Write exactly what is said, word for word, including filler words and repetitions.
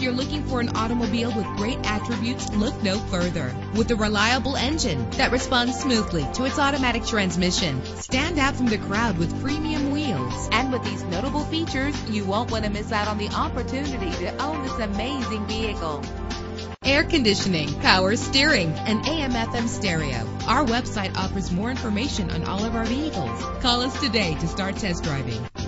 you're looking for an automobile with great attributes, look no further. With a reliable engine that responds smoothly to its automatic transmission, stand out from the crowd with premium wheels. And with these notable features, you won't want to miss out on the opportunity to own this amazing vehicle. Air conditioning, power steering, and A M F M stereo. Our website offers more information on all of our vehicles. Call us today to start test driving.